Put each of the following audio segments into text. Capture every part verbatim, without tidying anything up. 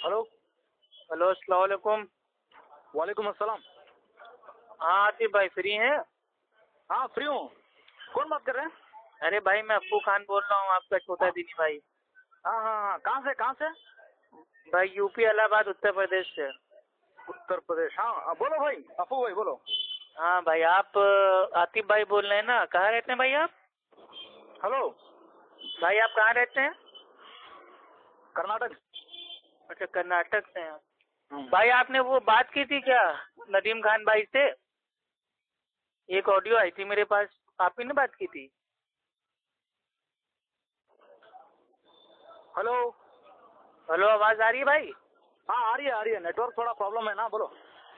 Hello. Hello, अस्सलाम वालेकुम। वालेकुम अस्सलाम। हाँ आतिफ भाई फ्री हैं? हाँ फ्री हूँ। कौन बात कर रहे हैं? अरे भाई मैं अप्पू खान बोल रहा हूँ, आपका छोटा दीदी भाई। हाँ हाँ हाँ, कहाँ से कहाँ से? भाई यूपी इलाहाबाद उत्तर प्रदेश से। उत्तर प्रदेश। हाँ बोलो भाई, अप्पू भाई बोलो। हाँ भाई, आप अ, आतिफ भाई बोल रहे हैं ना? कहाँ रहते हैं भाई आप? हेलो। भाई आप कहाँ रहते हैं? कर्नाटक। अच्छा, कर्नाटक से हैं। हम्म। भाई आपने वो बात की थी क्या नदीम खान भाई से? एक ऑडियो आई थी मेरे पास, आप ही ने बात की थी। हेलो। हेलो, आवाज आ रही है भाई? हाँ आ रही है आ रही है, नेटवर्क थोड़ा प्रॉब्लम है ना, बोलो।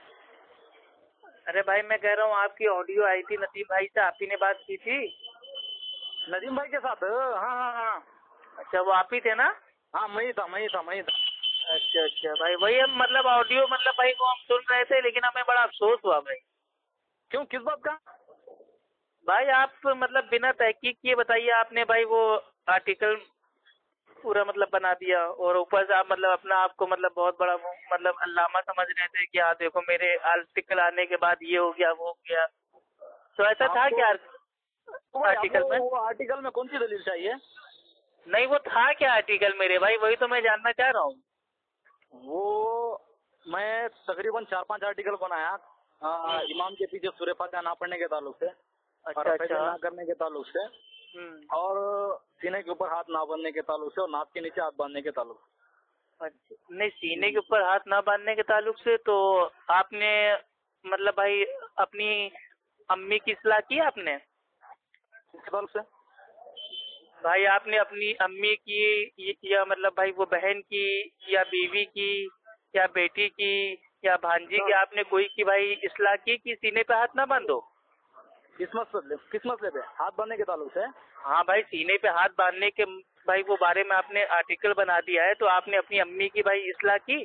अरे भाई मैं कह रहा हूँ आपकी ऑडियो आई थी नदीम भाई से, आप ही ने बात की थी। नदीम भाई के साथ? हाँ हाँ हाँ अच्छा, वो आप ही थे ना? हाँ, मैं ही था मैं ही था मैं ही था। अच्छा अच्छा भाई, वही हम मतलब ऑडियो मतलब भाई वो हम सुन रहे थे, लेकिन हमें बड़ा अफसोस हुआ भाई। क्यों, किस बात का? भाई आप मतलब बिना तहकीक किए बताइए, आपने भाई वो आर्टिकल पूरा मतलब बना दिया, और ऊपर से आप मतलब अपना आपको मतलब बहुत बड़ा वो मतलब अल्लामा समझ रहे थे कि हाँ देखो मेरे आर्टिकल आने के बाद ये हो गया वो हो गया। तो ऐसा था आपको क्या तो भाई, आर्टिकल आपको में? वो आर्टिकल में कौन सी दलील चाहिए? नहीं, वो था क्या आर्टिकल मेरे भाई, वही तो मैं जानना चाह रहा हूँ। वो मैं तकरीबन चार पांच आर्टिकल बनाया आ, इमाम के पीछे सूरह फातिहा ना पढ़ने के ताल्लुक से, अच्छा और अच्छा। ना करने के ताल्लुक से, हम्म। और सीने के ऊपर हाथ ना बांधने के ताल्लुक से, और नाक के नीचे हाथ बांधने के ताल्लुक से। अच्छा, नहीं सीने के ऊपर हाथ ना बांधने के ताल्लुक से तो आपने मतलब भाई अपनी अम्मी की इस्लाह की आपने? किस ताल्लुक से? भाई आपने अपनी अम्मी की या मतलब भाई वो बहन की या बीवी की या बेटी की या भांजी की, आपने कोई की भाई इस्लाह की कि सीने पे हाथ ना बांधो? किस मसले किस मसले पे हाथ बांधने के ताल्लुक से? हाँ भाई, सीने पे हाथ बांधने के भाई वो बारे में आपने आर्टिकल बना दिया है, तो आपने अपनी अम्मी की भाई इस्लाह की?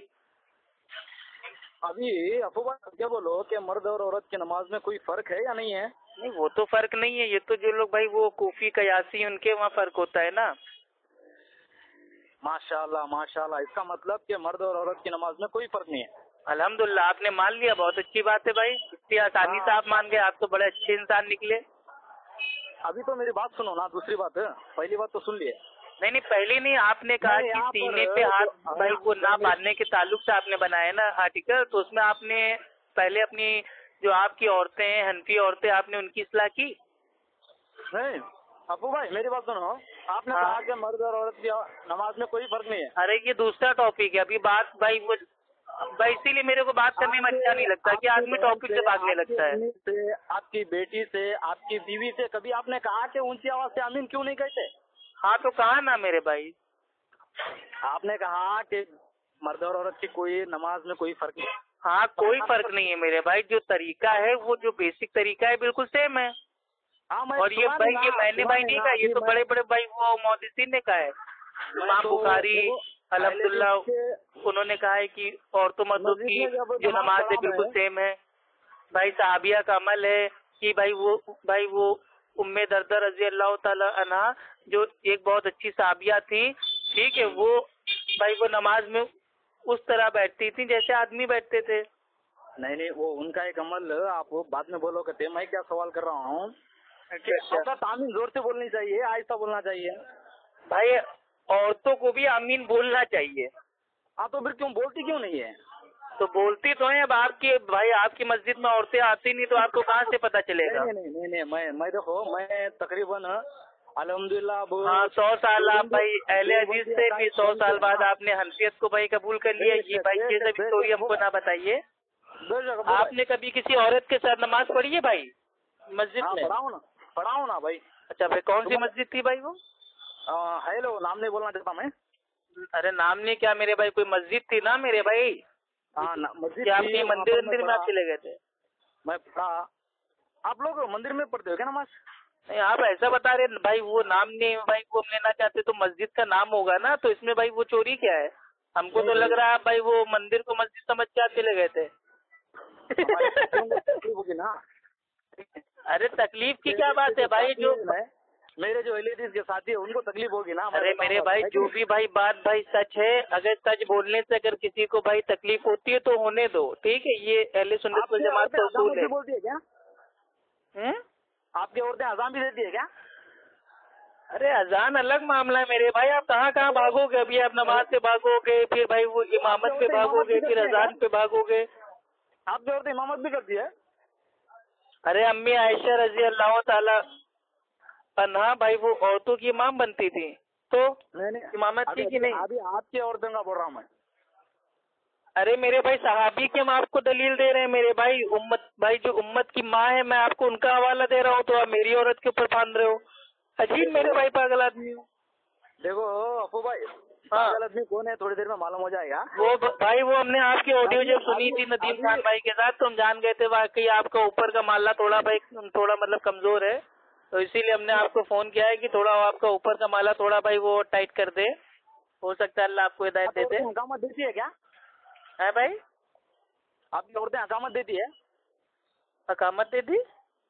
अभी अफवाह क्या बोलो कि मर्द और औरत की नमाज में कोई फर्क है या नहीं है? नहीं, वो तो फर्क नहीं है, ये तो जो लोग भाई वो कूफी कयासी उनके वहाँ फर्क होता है ना। माशाल्लाह माशाल्लाह, इसका मतलब कि मर्द और औरत की नमाज में कोई फर्क नहीं है। अल्हम्दुलिल्लाह, आपने मान लिया, बहुत अच्छी बात है भाई, इतनी आसानी से आप मान गए, आप तो बड़े अच्छे इंसान निकले। अभी तो मेरी बात सुनो ना, दूसरी बात है, पहली बात तो सुन लिए। नहीं नहीं, पहले नहीं, आपने कहा नहीं, कि यहाँ सीने पर पे हाथ जो- भाई वो ना मेरी- बांधने के ताल्लुक से आपने बनाया ना आर्टिकल, तो उसमें आपने पहले अपनी जो आपकी औरतें हैं हनफी औरतें, आपने उनकी इस्लाह की? नहीं अप्पू भाई, मेरी बात सुनो। आपने हाँ। कहा कि मर्द और औरत की नमाज में कोई फर्क नहीं है। अरे ये दूसरा टॉपिक है, अभी बात भाई वो भाई, इसीलिए मेरे को बात करने में अच्छा नहीं लगता कि आपकी आदमी बहन टॉपिक से भागने आपकी लगता है। अम्मी से, आपकी बेटी से, आपकी बीवी से कभी आपने कहा कि ऊंची आवाज से आमीन क्यों नहीं कहते? हाँ तो कहा ना मेरे भाई। आपने कहा कि मर्द और औरत की कोई नमाज में कोई फर्क नहीं। हाँ, कोई फर्क नहीं है मेरे भाई, जो तरीका है वो जो बेसिक तरीका है बिल्कुल सेम है। हाँ, मैं और ये सुना भाई नहीं ये ना, मैंने सुना भाई नहीं नहीं ना, कहा, ये अभी तो मैं- बड़े बड़े भाई वो मोहद्दिसीन ने कहा है। मैं इमाम तो बुखारी देखो, अल्हम्दुलिल्लाह पहले दिन उन्होंने कहा है कि औरतों मर्दों मस्जिद की में जब जो नमाज नमाज है पढ़ा बिल्कुल मैं, सेम है। भाई साहबिया का अमल है कि भाई वो भाई वो उम्मे दरदा रजी अल्लाह ताला अन्हा, जो एक बहुत अच्छी साहबिया थी, ठीक है, वो भाई वो नमाज में उस तरह बैठती थी जैसे आदमी बैठते थे। नहीं नहीं, वो उनका एक अमल, आप वो बाद में बोलोगे, मैं क्या सवाल कर रहा हूँ कि अच्छा आपका तामीन जोर से बोलनी चाहिए, आहिस्ता बोलना चाहिए? भाई, औरतों को भी आमीन बोलना चाहिए। हाँ तो फिर क्यों बोलती क्यों नहीं है? तो बोलती तो है, अब आपकी भाई आपकी मस्जिद में औरतें आती नहीं तो आपको कहाँ से पता चलेगा? नहीं नहीं नहीं नहीं, मैं मैं देखो, मैं तकरीबन अल्हम्दुलिल्लाह अब हाँ, सौ साल आप भाई अहले हदीस से भी सौ साल बाद आपने हनफियत को भाई कबूल कर लिया, ये भाई ये सब स्टोरी हमको ना बताइए। आपने कभी किसी औरत के साथ नमाज पढ़ी है भाई मस्जिद में? पढ़ाओ ना पढ़ाओ ना भाई। अच्छा भाई, कौन सी मस्जिद थी भाई वो? हेलो, नाम नहीं बोलना चाहता मैं। अरे नाम नहीं क्या मेरे भाई, कोई मस्जिद थी ना मेरे भाई। हाँ, मस्जिद क्या थी, आपके वहाँ मंदिर पर मैं मंदिर में आप पढ़ा- चले गए थे? मैं पढ़ा। आप लोग मंदिर में पढ़ते हो क्या नमाज? नहीं, आप ऐसा बता रहे भाई, वो नाम नहीं भाई वो हम लेना चाहते तो मस्जिद का नाम होगा ना, तो इसमें भाई वो चोरी क्या है? हमको तो लग रहा है भाई वो मंदिर को मस्जिद समझ के आप चले गए थे। तकलीफ होगी ना। अरे तकलीफ की क्या बात है भाई, जो मेरे जो लेडीज के साथी है उनको तकलीफ होगी ना। अरे मेरे भाई जो भी भाई बात भाई सच है, अगर सच बोलने से अगर किसी को भाई तकलीफ होती है तो होने दो, ठीक है। ये अहले सुन्नत वल जमात का उसूल है। बोलती है क्या? हम्म आपकी औरतें अजान भी देती है क्या? अरे अजान अलग मामला है मेरे भाई। आप कहाँ कहाँ भागोगे? अभी आप नमाज से भागोगे, फिर भाई वो इमामत पे भागोगे, फिर अजान पे भागोगे। आपकी औरतें इमामत भी करती है? अरे अम्मी आयशा रजी अल्लाह ताला अन्हा भाई वो औरतों की इमाम बनती थी, तो इमामत की कि नहीं? अभी आपकी औरतों का बोल रहा हूँ मैं। अरे मेरे भाई सहाबी के हम आपको दलील दे रहे हैं मेरे भाई। उम्मत भाई जो उम्मत की माँ है, मैं आपको उनका हवाला दे रहा हूँ, तो आप मेरी औरत के ऊपर बांध रहे हो। अजीब मेरे भाई पागल आदमी हो। देखो अफू भाई, पागल आदमी कौन है थोड़ी देर में मालूम हो जाएगा। वो भाई वो हमने आपकी ऑडियो जब सुनी थी नदीम खान भाई के साथ, तो हम जान गए थे वाकई आपका ऊपर का मामला थोड़ा भाई थोड़ा मतलब कमजोर है, तो इसीलिए हमने आपको फोन किया है कि थोड़ा आपका ऊपर का माला थोड़ा भाई वो टाइट कर दे। हो सकता है अल्लाह आपको हिदायत दे दे। हकामत देती है क्या? है भाई? आपकी औरतें हकामत देती है? हकामत दे दी?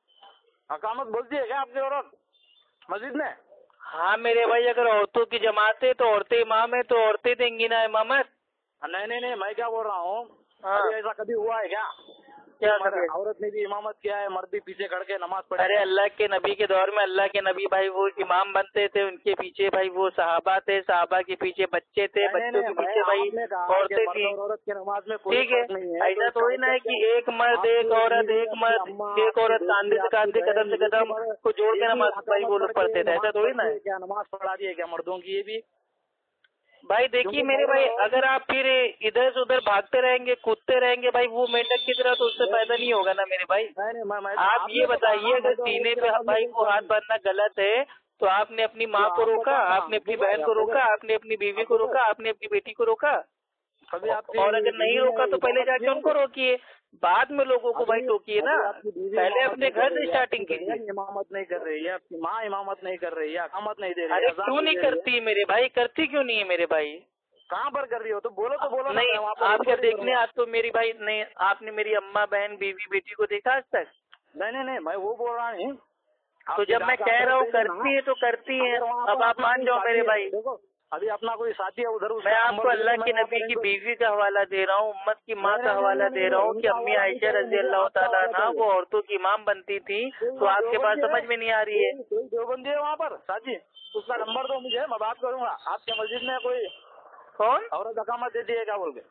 हकामत बोलती है क्या आपकी औरत मस्जिद में? हाँ मेरे भाई, अगर औरतों की जमात है तो औरतें इमाम है, तो औरतें देंगी ना इमामत। नहीं नहीं नहीं, मैं क्या बोल रहा हूँ, हाँ। अभी ऐसा कभी हुआ है क्या? क्या औरत ने भी इमामत किया है, मर्द भी पीछे खड़ के नमाज पढ़े? अरे अल्लाह के नबी के दौर में अल्लाह के नबी भाई वो इमाम बनते थे, उनके पीछे भाई वो सहाबा थे, सहाबा के पीछे बच्चे थे, बच्चों के पीछे भाई औरतें थी। औरत की नमाज में ठीक है, ऐसा थोड़ी ना है कि एक मर्द एक औरत एक मर्द एक औरत कांधे से कांधे कदम से कदम को जोड़ के नमाज भाई वो लोग पढ़ते थे, ऐसा थोड़ी ना है। क्या नमाज पढ़ा दी है क्या मर्दों की? ये भी भाई देखिए मेरे भाई, अगर आप फिर इधर से उधर भागते रहेंगे कूदते रहेंगे भाई वो मेंढक की तरह, तो उससे फायदा नहीं होगा ना मेरे भाई। आप ये बताइए, अगर सीने पे भाई वो हाथ बांधना गलत है, तो आपने अपनी माँ को रोका, आपने अपनी बहन को रोका, आपने अपनी बीवी को रोका, आपने अपनी बेटी को रोका? और अगर नहीं रोका तो पहले जाके उनको रोकिए, बाद में लोगों को भाई टोकिए ना। पहले अपने घर से स्टार्टिंग कीजिए। इमामत नहीं कर रही है आपकी माँ, इमामत नहीं कर रही है, अकामत नहीं दे रही है। अरे क्यों नहीं करती मेरे भाई? करती क्यों नहीं है मेरे भाई? कहाँ पर कर रही हो? तो बोलो तो बोलो नहीं, आप क्या देखने आप तो मेरी भाई नहीं, आपने मेरी अम्मा बहन बीवी बेटी को देखा आज तक? नहीं नहीं नहीं, मैं वो बोल रहा हूँ। तो जब मैं कह रहा हूँ करती है तो करती है, अब आप मान जाओ मेरे भाई। अभी अपना कोई साथी है उधर, मैं आपको अल्लाह के नबी की बीवी का हवाला दे रहा हूँ, उम्मत की माँ का हवाला दे रहा हूँ कि अम्मी आयशा रजी अल्लाह ताला अन्हा वो औरतों की इमाम बनती थी, तो आपके पास समझ में नहीं आ रही है। कोई देवबंदी है वहाँ पर साथी, उसका नंबर दो मुझे, मैं बात करूंगा। आपके मस्जिद में कोई कौन औरत अकामत देती है क्या बोल के?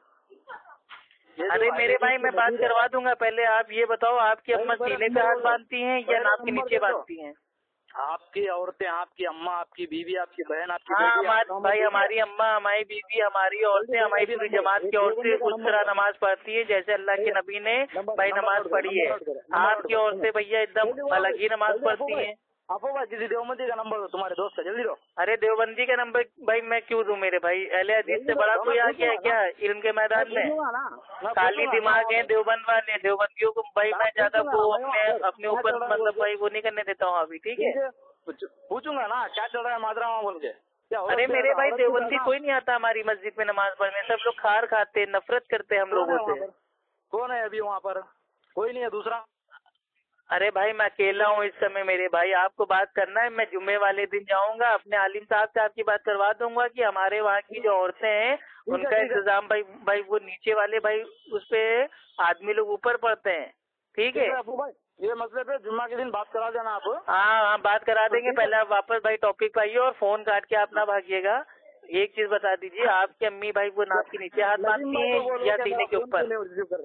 अरे मेरे भाई मैं बात करवा दूंगा, पहले आप ये बताओ आपकी अम्मा सीने पे हाथ बांधती हैं या नाक के नीचे बांधती हैं? आपकी औरतें, आपकी अम्मा, आपकी बीवी, आपकी बहन, आपकी हाँ हमारी भाई, हमारी अम्मा, हमारी बीवी, हमारी औरतें, हमारी पूरी जमात की औरतें उस तरह नमाज पढ़ती है जैसे अल्लाह के नबी ने भाई नमाज पढ़ी है। आपकी औरतें भैया एकदम अलग ही नमाज पढ़ती हैं। आपको भाई किसी देवबंदी का नंबर दो तुम्हारे दोस्त का, जल्दी दो। अरे देवबंदी का नंबर भाई मैं क्यों दूं मेरे भाई? अहले हदीस से बड़ा कोई आ गया है क्या इल्म के मैदान में? खाली दिमाग है देवबंद वाले, देवबंदियों को भाई मैं ज्यादा वो अपने अपने ऊपर मतलब भाई वो नहीं करने देता हूँ अभी, ठीक है? पूछूंगा ना क्या चल रहा है माजरा वहाँ बोल के। अरे मेरे भाई देवबंदी कोई नहीं आता हमारी मस्जिद में नमाज पढ़ने, सब लोग खार खाते, नफरत करते हम लोगों से। कौन है अभी वहाँ पर? कोई नहीं है दूसरा? अरे भाई मैं अकेला हूँ इस समय मेरे भाई, आपको बात करना है, मैं जुम्मे वाले दिन जाऊंगा अपने आलिम साहब से आपकी बात करवा दूंगा कि हमारे वहाँ की जो औरतें हैं उनका इंतजाम भाई भाई वो नीचे वाले भाई उस पे आदमी लोग ऊपर पड़ते हैं, ठीक है? ये मसले पे जुम्मा के दिन बात करा देना आप। हाँ हाँ बात करा देंगे, पहले आप वापस भाई टॉपिक पे आइए और फोन काट के आप ना भागिएगा। एक चीज बता दीजिए, आपकी अम्मी भाई वो नाक के नीचे हाथ बांधती है या सीने के ऊपर?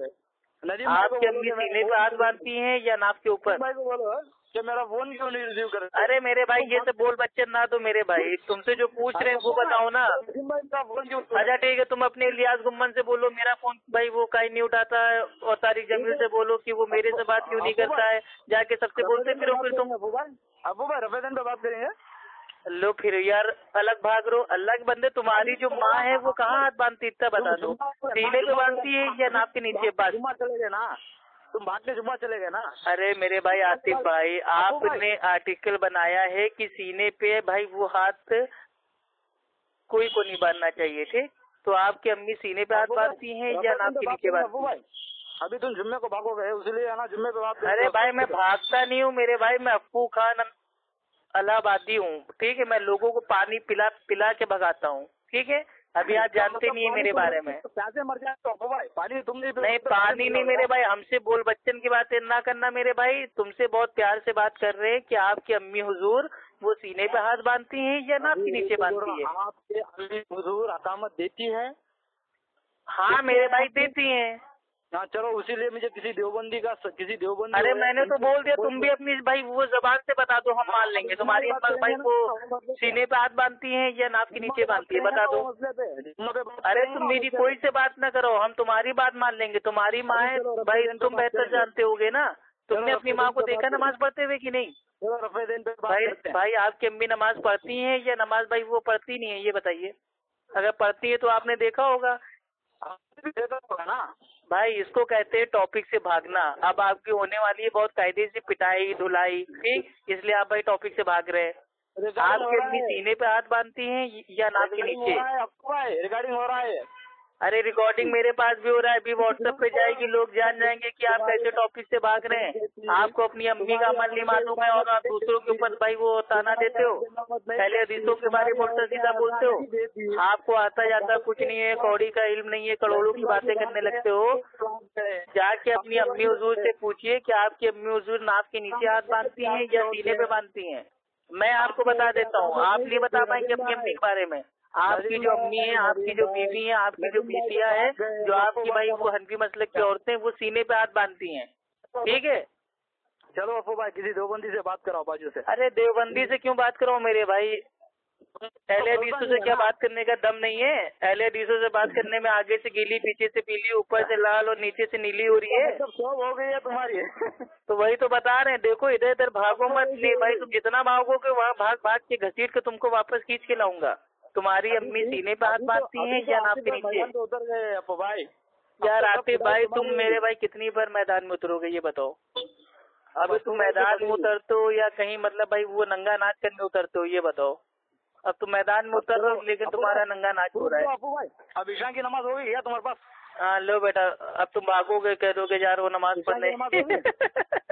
आपकी अम्मी सीने पे हाथ बांधती हैं या नाक के ऊपर? भाई को बोलो कि मेरा फोन क्यों नहीं रिसीव कर? अरे मेरे भाई ये सब बोल बच्चे ना दो मेरे भाई, तुमसे जो पूछ रहे हैं वो बताओ ना। अच्छा ठीक है, तुम अपने इलियास गुम्मन से बोलो मेरा फोन भाई वो कहीं नहीं उठाता है, और तारिक जमील से बोलो कि वो मेरे से बात क्यों नहीं करता है, जाके सबसे बोलते फिर फिर तुम अबू भाई रफेदन पे बात करेंगे। लो फिर यार अलग भाग रो, अल्लाह के बंदे तुम्हारी जो माँ है वो कहाँ हाथ बांधती इतना बता दो, सीने पे बांधती है या नाक के नीचे? बस चले गए ना तुम, भाग के जुम्मा चले गए ना। अरे मेरे भाई आतिफ भाई, आपने आर्टिकल बनाया है कि सीने पे भाई वो हाथ कोई को नहीं बांधना चाहिए, ठीक? तो आपकी अम्मी सीने पे हाथ बांधती हैं या नाक के नीचे बांधती हैं? अभी तुम जुम्मे को भागोगे इसलिए ना जुम्मे पे बात। अरे भाई मैं भागता नहीं हूँ मेरे भाई, मैं अप्पू खान इलाहाबादी हूँ, ठीक है। मैं लोगों को पानी पिला पिला के भगाता हूँ, ठीक है। अभी आप जानते नहीं है मेरे बारे में। प्यासे मर जाए तो भाई, पानी तुम नहीं नहीं, पानी नहीं मेरे भाई, हमसे बोल बच्चन की बातें ना करना मेरे भाई। तुमसे बहुत प्यार से बात कर रहे हैं कि आपकी अम्मी हुजूर वो सीने पे हाथ बांधती हैं या नाक के नीचे बांधती है? आपके अम्मी हुजूर अकामत देती है? हाँ मेरे भाई देती हैं। हाँ चलो, उसीलिए मुझे किसी देवबंदी का किसी देवबंदी। अरे मैंने तो बोल दिया, तुम भी अपनी भाई वो जबान से बता दो, हम मान लेंगे। तुम्हारी अम्मा भाई वो सीने पे हाथ बांधती हैं या नाक के नीचे बांधती है, बता दो। अरे तुम मेरी कोई से बात ना करो, हम तुम्हारी बात मान लेंगे। तुम्हारी माँ है भाई, तुम बेहतर जानते होगे ना। तुमने अपनी माँ को देखा नमाज पढ़ते हुए कि नहीं? भाई भाई आपकी अम्मी नमाज पढ़ती हैं या नमाज भाई वो पढ़ती नहीं है, ये बताइए। अगर पढ़ती है तो आपने देखा होगा ना भाई। इसको कहते हैं टॉपिक से भागना। अब आपकी होने वाली है बहुत कायदे से पिटाई धुलाई, ठीक, इसलिए आप भाई टॉपिक से भाग रहे हैं। आपकी अम्मी सीने पे हाथ बांधती हैं या नाक के नीचे? रिकॉर्डिंग हो रहा है। अरे रिकॉर्डिंग मेरे पास भी हो रहा है, अभी व्हाट्सएप पे जाएगी, लोग जान जाएंगे कि आप कैसे टॉपिक से भाग रहे हैं। आपको अपनी अम्मी का अमल नहीं मालूम है और आप दूसरों के ऊपर भाई वो ताना देते हो, पहले हदीसों के बारे में उल्टा सीधा बोलते हो। आपको आता जाता कुछ नहीं है, कौड़ी का इल्म नहीं है, करोड़ों की बातें करने लगते हो। जाके अपनी अम्मी हुजूर से पूछिए कि आपकी अम्मी हुजूर नाक के नीचे हाथ बांधती हैं या सीने पे बांधती हैं। मैं आपको बता देता हूँ, आप नहीं बता पाएंगे अपनी अम्मी के बारे में। आपकी जो अम्मी है, आपकी जो बीवी है, आपकी जो बीतियां है, जो आपकी भाई वो हनफी मसलक की औरतें, वो सीने पे हाथ बांधती हैं, ठीक है। चलो अफू भाई किसी देवबंदी से बात कराओ बाजू से। अरे देवबंदी से क्यों बात कराओ मेरे भाई? अहले हदीसों से क्या बात करने का दम नहीं है? अहले हदीसों से बात करने में आगे से गीली, पीछे से पीली, ऊपर से लाल और नीचे से नीली हो रही है। सब हो गई है तुम्हारी। तो वही तो बता रहे हैं, देखो इधर इधर भागो मत। नहीं भाई, तुम जितना भागोगे वहाँ भाग भाग के घसीट के तुमको वापस खींच के लाऊंगा। तुम्हारी अम्मी सीने पे हाथ बांधती हैं या नाक के नीचे? उतर गए अपू भाई। यार आतिफ भाई, तुम मेरे भाई कितनी बार मैदान में उतरोगे ये बताओ? अभी तुम मैदान में उतरते हो या कहीं मतलब भाई वो नंगा नाच करने उतरते हो, ये बताओ? अब तुम मैदान में उतर रहे हो लेकिन तुम्हारा नंगा नाच हो रहा है। अपू भाई अब ईशा की नमाज हो गई है तुम्हारे पास? हाँ लो बेटा, अब तुम भागोगे, कह दोगे यार वो नमाज पढ़ने।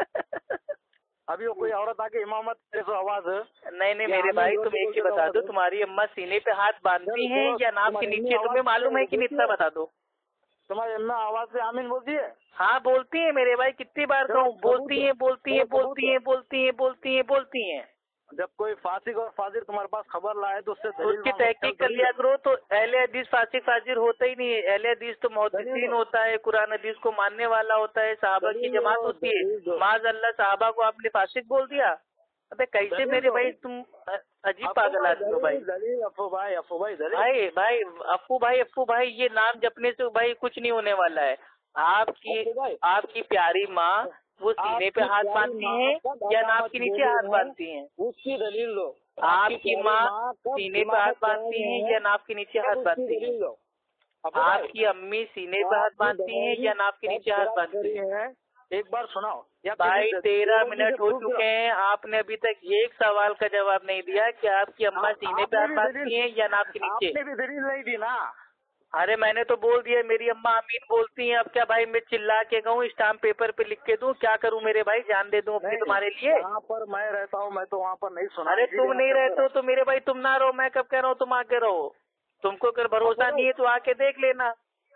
अभी वो कोई औरत आके इमामत करे तो आवाज। नहीं नहीं मेरे भाई, तुम एक ही बता दो, तुम्हारी अम्मा सीने पे हाथ बांधती हैं या नाक के नीचे? तुम्हें मालूम है कि नहीं, इतना बता दो। तुम्हारी अम्मा आवाज से आमीन बोलती है? हाँ बोलती है मेरे भाई, कितनी बार कहूँ, बोलती है बोलती है बोलती है बोलती है बोलती है बोलती है। जब कोई फासिक और फाजिर तुम्हारे पास खबर लाए तो उससे उसकी तहकीक कर लिया करो। तो अहले हदीस फासिक फाजिर होता ही नहीं है। अहले हदीस तो मुहद्दिसीन होता है, कुरान हदीस को मानने वाला होता है, सहाबा की जमात होती है। माज़अल्लाह सहाबा को आपने फासिक बोल दिया? अबे कैसे मेरे भाई, तुम अजीब पागल आदमी हो भाई। अफू भाई अफू भाई भाई भाई अफू भाई अफू भाई ये नाम जपने से भाई कुछ नहीं होने वाला है। आपकी आपकी प्यारी माँ वो सीने पे हाथ बांधती हैं या नाक के नीचे हाथ बांधती हैं? उसकी दलील लो। आपकी माँ सीने पे हाथ बांधती हैं या नाक के नीचे हाथ बांधती हैं? आपकी अम्मी सीने पे हाथ बांधती हैं या नाक के नीचे हाथ बांधती हैं? एक बार सुनाओ भाई। तेरह मिनट हो चुके हैं, आपने अभी तक एक सवाल का जवाब नहीं दिया कि आपकी अम्मा सीने पे हाथ बांधती हैं या नाक के नीचे? आपने भी दलील नहीं दी ना। अरे मैंने तो बोल दिया मेरी अम्मा आमीन बोलती हैं। अब क्या भाई मैं चिल्ला के कहूँ, स्टाम्प पेपर पे लिख के दूं, क्या करूं मेरे भाई? जान दे दूं अपनी तुम्हारे लिए? वहाँ पर मैं रहता हूँ, मैं तो वहाँ पर नहीं सुना। अरे तुम नहीं रहते हो तो मेरे भाई तुम ना रहो, मैं कब कह रहा हूँ तुम आके रहो। तुमको अगर भरोसा नहीं है तो आके देख लेना।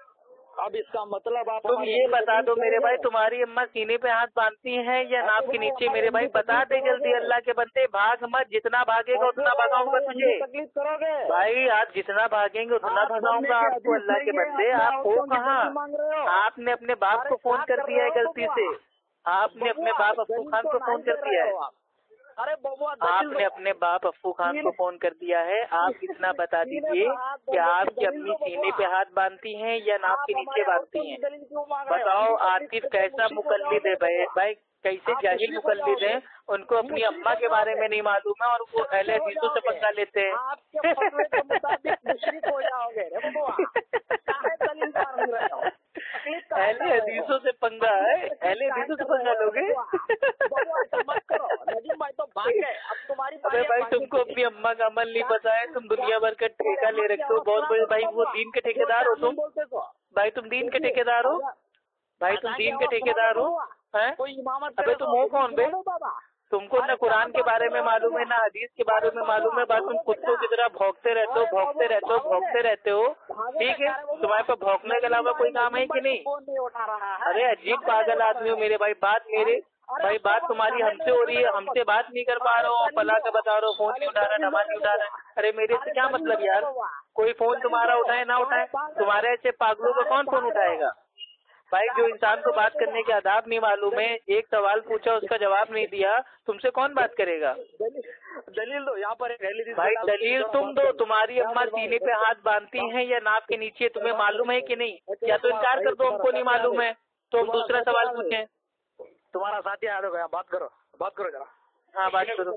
अब इसका मतलब आप तुम ये बता दो मेरे भाई, तुम्हारी अम्मा सीने पे हाथ बांधती हैं या नाक के नीचे? मेरे भाई बता दे जल्दी, अल्लाह के बंदे भाग मत, जितना भागेगा उतना भगाऊंगा तुझे। तकलीफ करोगे भाई, आप जितना भागेंगे उतना भगाऊंगा आपको। अल्लाह के बंदे आप हो कहाँ? आपने अपने बाप को फोन कर दिया है गलती से, आपने अपने बाप अफ्फू खान को फोन कर दिया है। अरे आपने अपने बाप अफ्फू खान को फोन कर दिया है। आप इतना बता दीजिए कि आपकी अम्मी सीने पे हाथ बांधती हैं या नाक के नीचे बांधती हैं? बताओ आतिफ कैसा मुकल्लिद है भाई, भाई कैसे जाहिल मुकल्लिद हैं। उनको अपनी अम्मा के बारे में नहीं मालूम है और वो अहले हदीसों से पंगा लेते हैं। अहले हदीसों से पंगा है, अहले हदीसों से पंगा लोगे? अरे भाई तुमको अपनी अम्मा का अमल नहीं पता है, तुम दुनिया भर का ठेका ले रखते हो। बहुत बड़े भाई वो दीन के ठेकेदार हो तुम। भाई तुम दीन के ठेकेदार हो, भाई तुम दीन के ठेकेदार हो हैं? अबे तुम हो कौन बे? तुमको न कुरान के बारे में मालूम है, ना हदीस के बारे में मालूम है, बस तुम कुत्तों की तरह भौंकते रहते हो भौंकते रहते हो भौंकते रहते हो। ठीक है, तुम्हारे पास भौंकने के अलावा कोई काम है कि नहीं? अरे अजीब पागल आदमी हो मेरे भाई। बात मेरे भाई बात तुम्हारी हमसे हो रही है, हमसे बात नहीं कर पा रहे हो, पला के बता रहे हो, फोन नहीं उठा रहा, नमाज नहीं उठा रहा। अरे मेरे से क्या मतलब यार, कोई फोन तुम्हारा उठाए ना उठाए, तुम्हारे ऐसे पागलों को कौन फोन उठाएगा? भाई जो इंसान को बात करने के आदाब नहीं मालूम है, एक सवाल पूछा उसका जवाब नहीं दिया, तुमसे कौन बात करेगा? दलील दो यहाँ पर। भाई दलील तुम दो। तुम्हारी अम्मा सीने पे हाथ बांधती हैं या नाप के नीचे, तुम्हें मालूम है कि नहीं? या तो इनकार कर दो हमको नहीं मालूम है, तो हम दूसरा सवाल पूछें। तुम्हारा साथी आ गया, बात करो बात करो जरा। हाँ बात करो।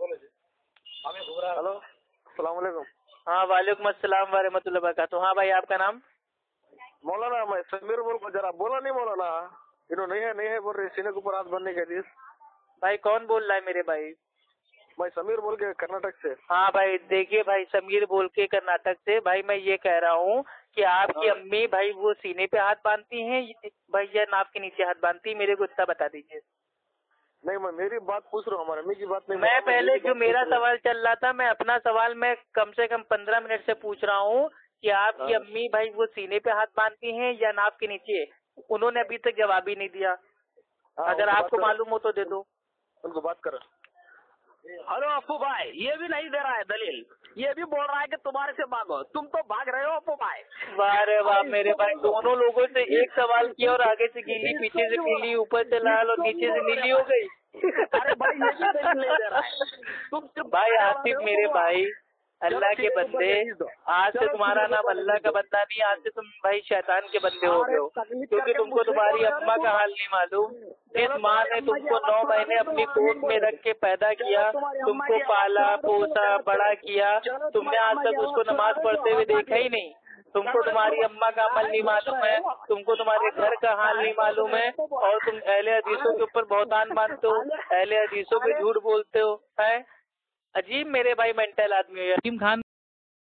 हेलो, सलाम वालेकुम। हाँ वालेकुम अस्सलाम व रहमतुल्लाहि व बरकातुहू। हाँ भाई आपका नाम? मौलाना मैं समीर बोल को जरा बोला नहीं मौलाना, इन्होंने नहीं है नहीं है बोल रहे सीने के ऊपर हाथ बनने के लिए। भाई कौन बोल रहा है मेरे भाई? मैं समीर बोल के कर्नाटक से। हाँ भाई देखिए भाई, समीर बोल के कर्नाटक से। भाई मैं ये कह रहा हूँ कि आपकी अम्मी भाई वो सीने पे हाथ बांधती हैं भाई या नाप के नीचे हाथ बांधती है, मेरे को इतना बता दीजिए। नहीं मैं मेरी बात पूछ रहा हूँ, हमारे अम्मी की बात नहीं। मैं पहले जो मेरा सवाल चल रहा था, मैं अपना सवाल मैं कम से कम पंद्रह मिनट से पूछ रहा हूँ कि आपकी अम्मी भाई वो सीने पे हाथ बांधती हैं या नाप के नीचे। उन्होंने अभी तक जवाब ही नहीं दिया। अगर आपको मालूम हो तो दे दो उनको, बात करो। हेलो अप्पू भाई, ये भी नहीं दे रहा है दलील, ये भी बोल रहा है कि तुम्हारे से भागो, तुम तो भाग रहे हो अप्पू भाई। वाह रे वाह मेरे भाई, दोनों लोगों से एक सवाल किया और आगे से गीली, पीछे से पीली, ऊपर से लाल और नीचे से नीली हो गई। अरे भाई ये भी दलील नहीं दे रहा है। तुम भाई आसिफ मेरे भाई, अल्लाह के बंदे, आज से तुम्हारा नाम अल्लाह का बंदा नहीं, आज से तुम भाई शैतान के बंदे हो गए हो, क्योंकि तुमको तुम्हारी अम्मा का हाल नहीं मालूम। जिस माँ ने तुमको नौ महीने अपनी कोख में रख के पैदा किया, तुमको पाला पोसा बड़ा किया, तुमने आज तक उसको नमाज पढ़ते हुए देखा ही नहीं। तुमको तुम्हारी अम्मा का अमल नहीं मालूम है, तुमको तुम्हारे घर का हाल नहीं मालूम है, और तुम अहले हदीसों के ऊपर बहुतान मानते हो, अहले हदीसों पे झूठ बोलते हो। है अजीब मेरे भाई मेंटल आदमी हो। यतीम खान